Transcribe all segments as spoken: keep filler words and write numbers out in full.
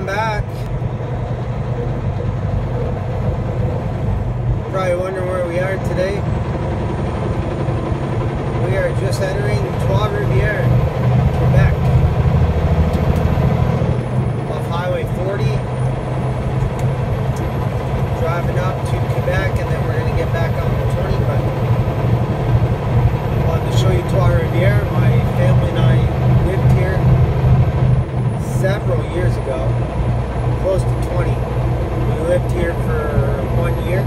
Welcome back. Probably wondering where we are today. We are just entering Trois Rivières, Quebec, off Highway forty, driving up to Quebec, and then we're going to get back on the twenty. But I wanted to show you Trois Rivières. My family and I lived here several years ago, close to twenty. We lived here for one year,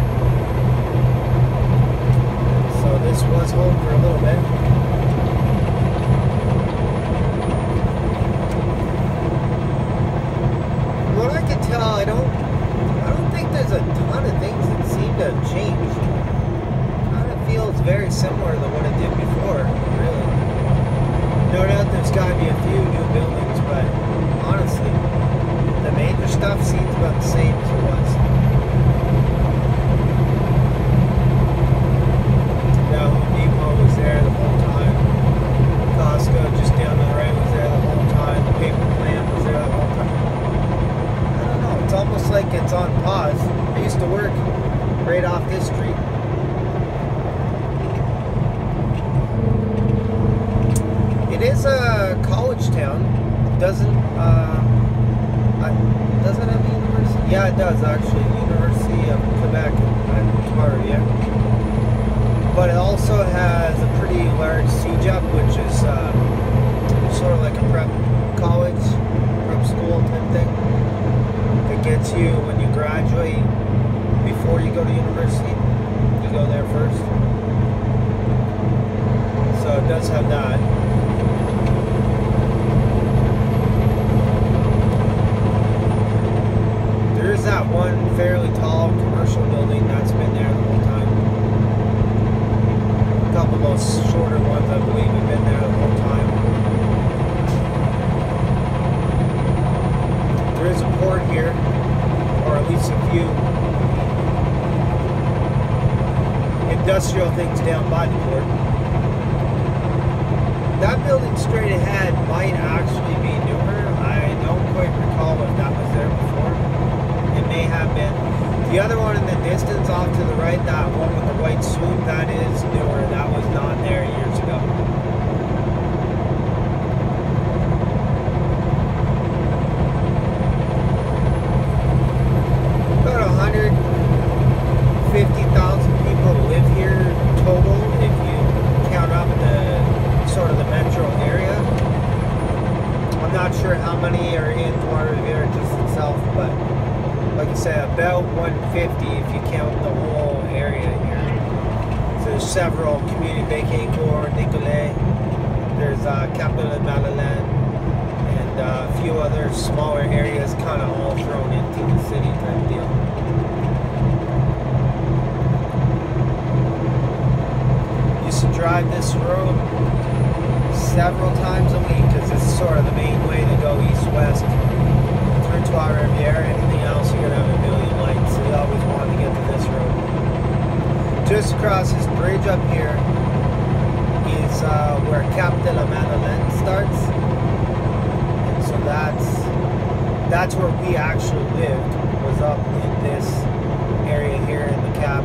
so this was home for a little bit. From what I can tell, I don't, I don't think there's a ton of things that seem to have changed. Kind of feels very similar to what it did before, really. No doubt there's got to be a few new buildings, but honestly, the major stuff seems about the same as it was. The Home Depot was there the whole time. Costco just down the right was there the whole time. The paper plant was there the whole time. I don't know, it's almost like it's on pause. I used to work right off this street. It is a college town. It doesn't, uh, does it have a university? Yeah, it does actually. University of Quebec and Trois Rivières. But it also has a pretty large C J E P, which is uh, sort of like a prep college, prep school type thing. That gets you when you graduate before you go to university. You go there first. So it does have that. There's that one fairly tall commercial building that's been there the whole time. A couple of those shorter ones, I believe, have been there the whole time. There is a port here, or at least a few industrial things down by the port. That building straight ahead might actually be newer. I don't quite recall if that was there before. It may have been. The other one in the distance off to the right, that one with the white swoop, that is newer. That was not there years ago. About one hundred fifty thousand people live here total if you count up the sort of the metro area. I'm not sure how many are in Trois Rivières just itself, but like I said, about one fifty if you count the whole area here. So there's several community, Bécancour, Nicolet, there's uh, Cap-de-la-Madeleine, and uh, a few other smaller areas kind of all thrown into the city type deal. Used to drive this road several times a week because it's sort of the main way to go east-west through Trois Rivières. Anything else, you're going to have a million lights, so you always want to get to this road. Just across this bridge up here is uh, where Cap-de-la-Madeleine starts. And so that's, that's where we actually lived, was up in this area here in the Cap.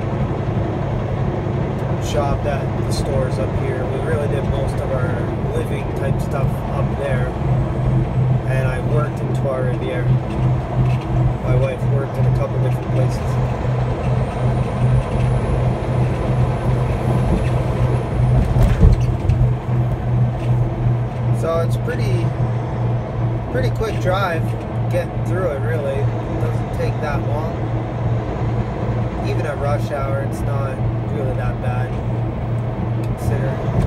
Shop at the stores up here. We really did most of our living type stuff up there. And I worked in Trois Rivières. My wife worked in a couple different places. So it's pretty, pretty quick drive getting through it. Really, it doesn't take that long. Even at rush hour, it's not really that bad. Consider.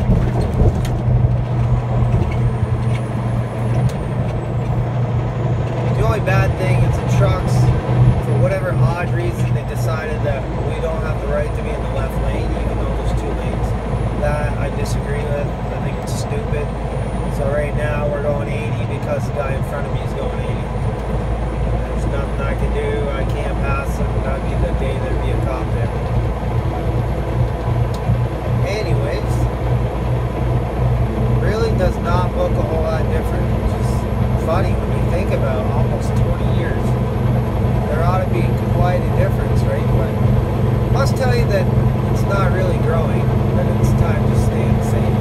The only bad thing is the trucks, for whatever odd reason, they decided that we don't have the right to be in the left lane, even though there's two lanes. That I disagree with. I think it's stupid. So right now we're going eighty because the guy in front of me is going eighty. There's nothing I can do. I can't pass him. That'd be the day there'd be a cop there. Anyways, really does not look a whole lot different. Which is funny when you think think about almost twenty years. There ought to be quite a difference, right? But I must tell you that it's not really growing, but it's time to stay the same.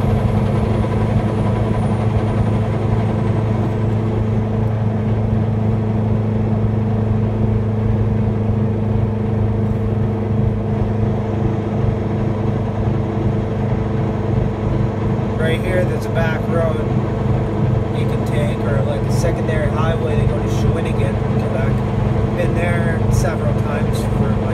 Right here, there's a back road you can take, or like a secondary highway to go to Shawinigan, Quebec. Been there several times for